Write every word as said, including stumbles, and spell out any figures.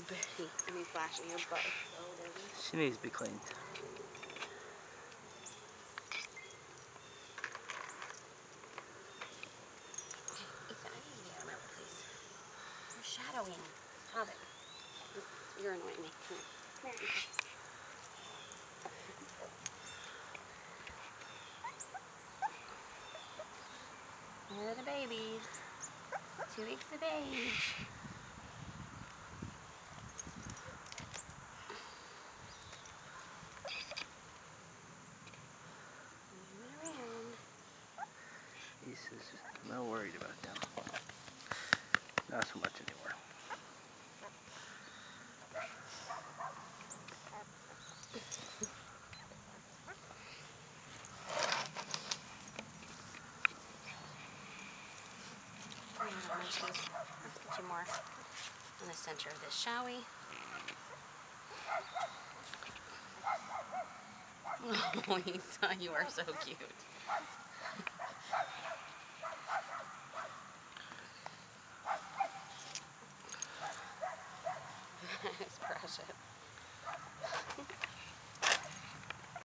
Betty, I mean flashing your butt. So dirty. She needs to be cleaned. Ethan, I need to get out of my way, please. You're shadowing. Stop it. You're annoying me. Come here. Come here, Ethan. Here are the babies. Two weeks of age. Moving around. He's just not worried about them. Not so much anymore. Let's get you more in the center of this, shall we? Oh, Lisa, you are so cute. It's precious.